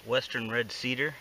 Western red cedar.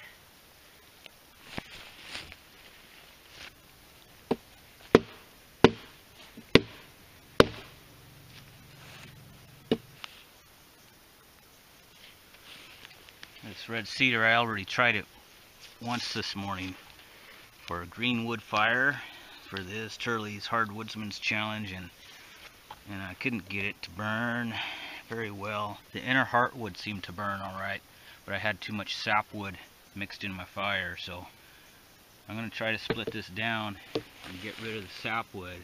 This red cedar, I already tried it once this morning for a green wood fire for this Turley's Hardwoodsman's Challenge, and I couldn't get it to burn very well. The inner heartwood seemed to burn alright, but I had too much sapwood mixed in my fire, so I'm going to try to split this down and get rid of the sapwood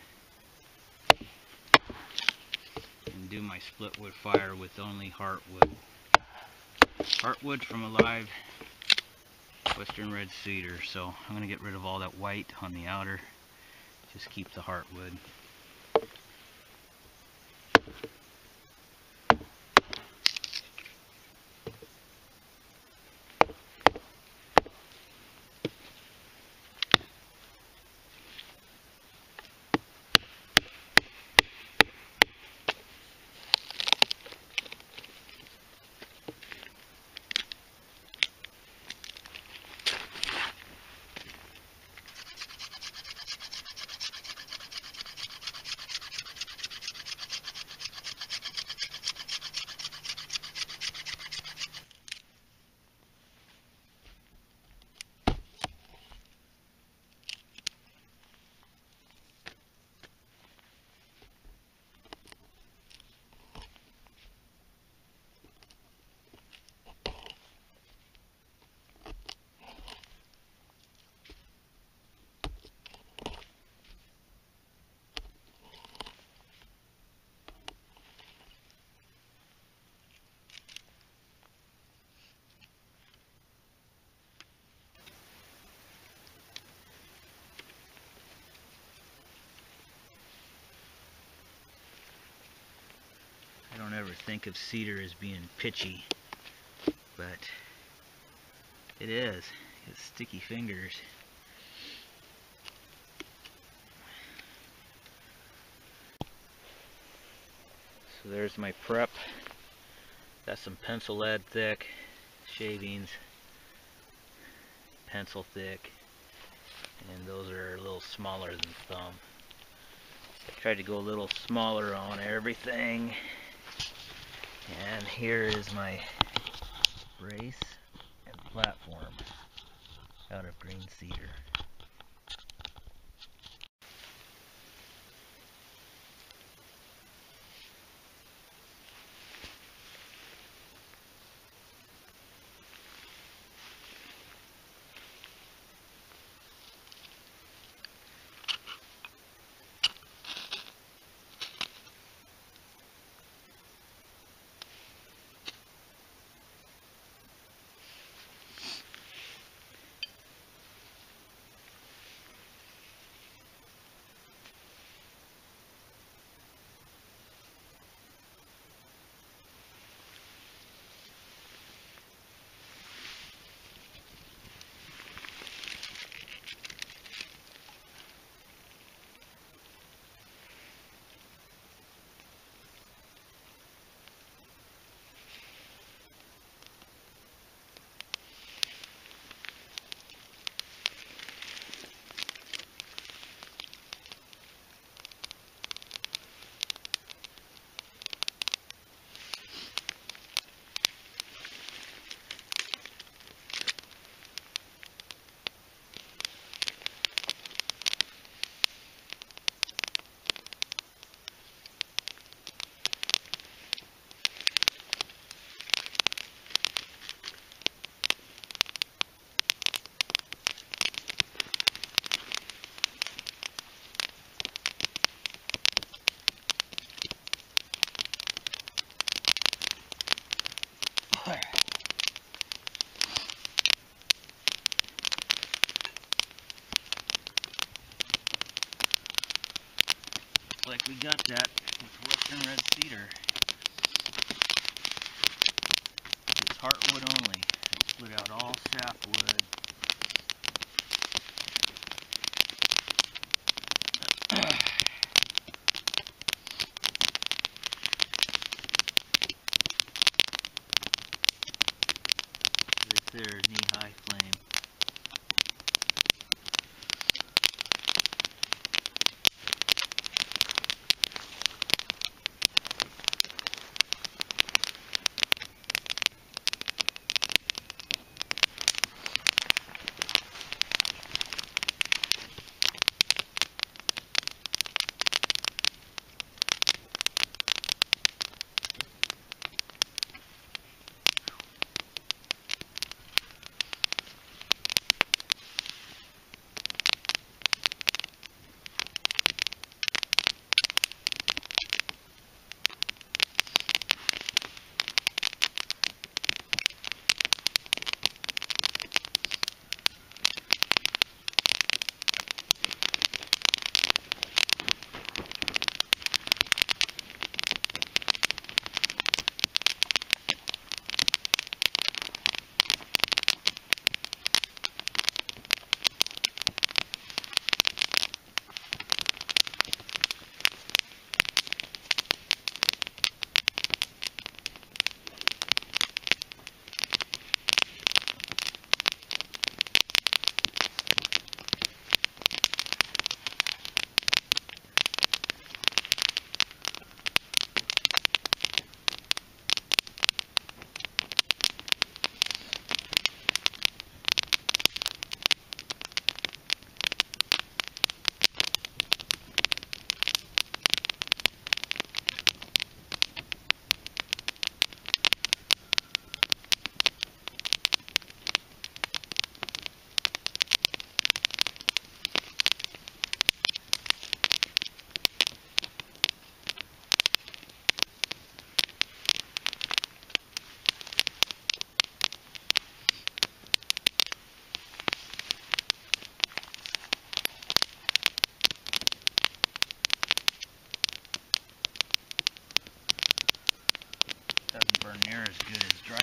and do my split wood fire with only heartwood. Heartwood from a live Western red cedar, so I'm going to get rid of all that white on the outer, just keep the heartwood. I don't ever think of cedar as being pitchy, but it is. It's sticky fingers. So there's my prep. Got some pencil lead thick shavings, pencil thick, and those are a little smaller than thumb. I tried to go a little smaller on everything. And here is my brace and platform out of green cedar. Like we got that with Western red cedar. It's heartwood only. I split out all sapwood. They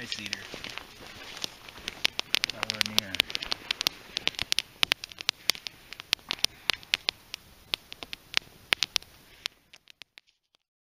cedar.